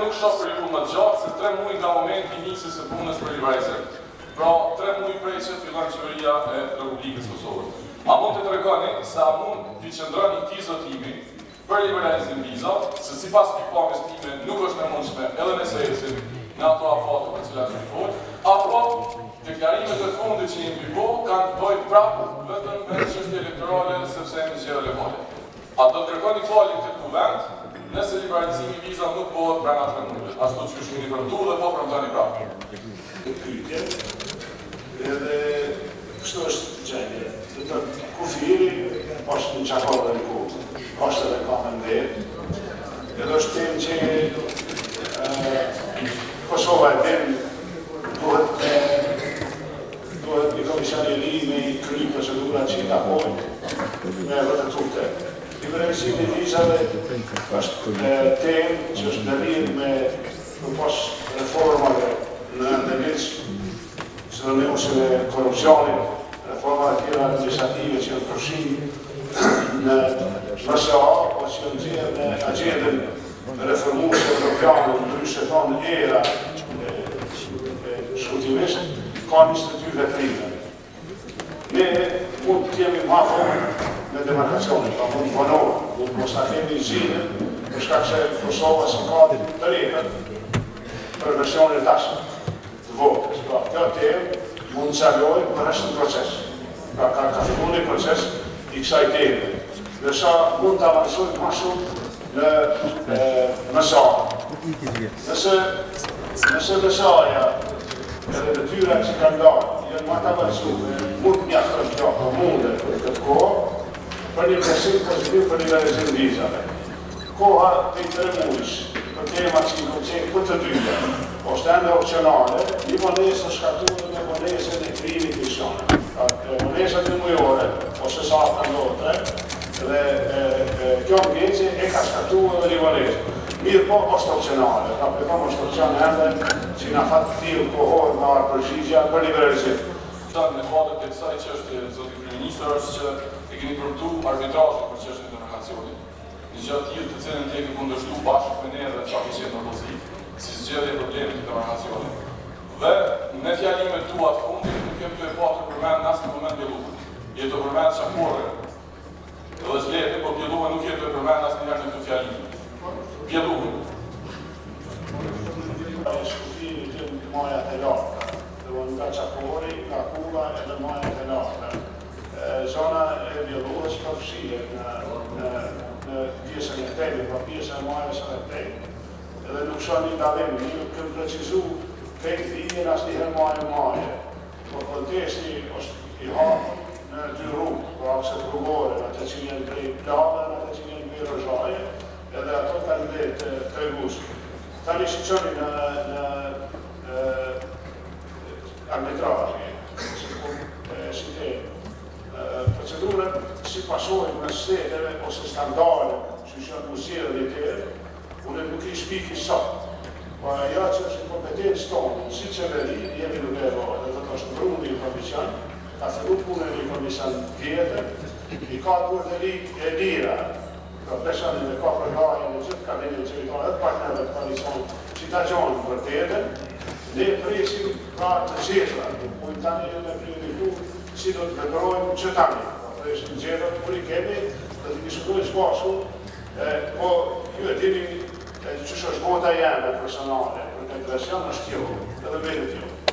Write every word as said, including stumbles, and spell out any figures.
nuk shoh për ju më gjatë, se tre muaj nga momenti i nisjes së punës për liberalizim. Pra, tre muaj prej që fillon qeveria e Republikës Kosovës. A mund të tregoni sa mund të qëndroni ti zotimi për liberalizim viza, se sipas pikpamjes time nuk është e mundshme edhe në sesin në ato afate për cilat ju fol, apo deklarimet e fundit që jemi po kanë bëjt prapë vetëm me çështje elektorale sepse janë zgjedhje lokale. A do të kërkoni falje këtë kuvent nëse liberalizimi i vizave nuk bëhet brenda tre muajve, ashtu siç keni premtuar dhe po premtoni prapë. Pyetje. Edhe kështu është gjendja. Do të kufiri është në çakore në kohë. Është edhe ka më ndër. Edhe është temë që Kosova e din duhet duhet një komision i ri me i kry procedura që i takojnë me vërtetute. Liberalizimi i vizave është temë që është ndërlidhur me pas reformave në ndërlidhje së nënshme korrupsionit, reforma të tjera legislative që janë përfshirë në M S A o që janë gjerë në agendën reformuese evropiane në ndryshe tonë era shkurtimisht, ka njëzet e dy veprime. Ne mund të jemi ma vonë në demarkacionin, pa mund të vonohë, mund të mos ta kemi zinën, për shkak se Kosova si ka të rejët për versionin e tashme të votës. Pra, kjo temë mund të qalojë për rreshtin proces. Pra, ka ka filluar një proces i kësaj teme. Dhe sa mund të avansojmë ma shumë në M S A. Nëse nëse M S A-ja edhe detyra që kanë ndarë janë ma të avancuar, mund të mjaftojnë kjo komunde për këtë kohë, për një besim pozitiv për liberalizim vizave. Koha të i tre muajsh për tema që i konqenjë për të dyja, është ende opcionale, një monesë në shkatuar me monesën e krimit të shone. Monesët në mujore, ose sa të ndotre, dhe kjo ngecje e ka shkatuar dhe një monesë. Mirë po, është opcionale, ka përkom është opcionale që nga fatë të tjilë kohorë nga arë përgjigja për liberalizim. Në kuadrët e kësaj çështje, zoti kryeministër, është që e keni përtu arbitrajin për çështjen e demarkacionit. Një gjë tillë të cilën ne kemi kundërshtu bashkë me ne dhe çfarë ishte në pozitiv, si zgjedhje e problemit të demarkacionit. Dhe me fjalimet tua të fundit nuk kem të e pasur përmend në asnjë moment Bjellullën. Je të përmend Shakurën. Edhe zgjedhje, po Bjellullën nuk je të përmend asnjëherë në këtë fjalim. Bjellullën. Shkufimi të majat e larta, dhe nga Qakori, nga Kula edhe majat e larta. Zona e Bjellullës përfshihet në pjesën e tejtë, pa pjesën e majës e tejtë. Edhe nuk shoh një dalim, një këmë precizu fejtë linjen asë njëherë majë majë. Por kontesti është i hapur në dy rrugë, për akset rrugore, në të që njën prej plave, në të që njën prej rëzhaje, edhe ato kanë vetë tregusë. Tani që qëni në arbitrajë, si te procedurën, si pasojnë në steteve ose standarde që që në muzirë dhe tërë, unë nuk i shpiki sot. Pa ja që është në kompetencë tonë, si qeveri, jemi nuk e rojë, dhe të të është mbru një komision, ka fillu punën një komision vjetër, i ka të kur të rikë e lira, profesionin dhe ka përgajën e gjithë kabinet që i tonë edhe partnerët të komision që ta gjonë për tjetër, ne presim pra të gjithra, po i tani e me prioritu si do të veprojmë që tani. Presim gjithra të kur i kemi, dhe të diskutojnë shpashu, po ju e dini që është vota jeme personale, për këtë version është tjo, edhe me në tjo.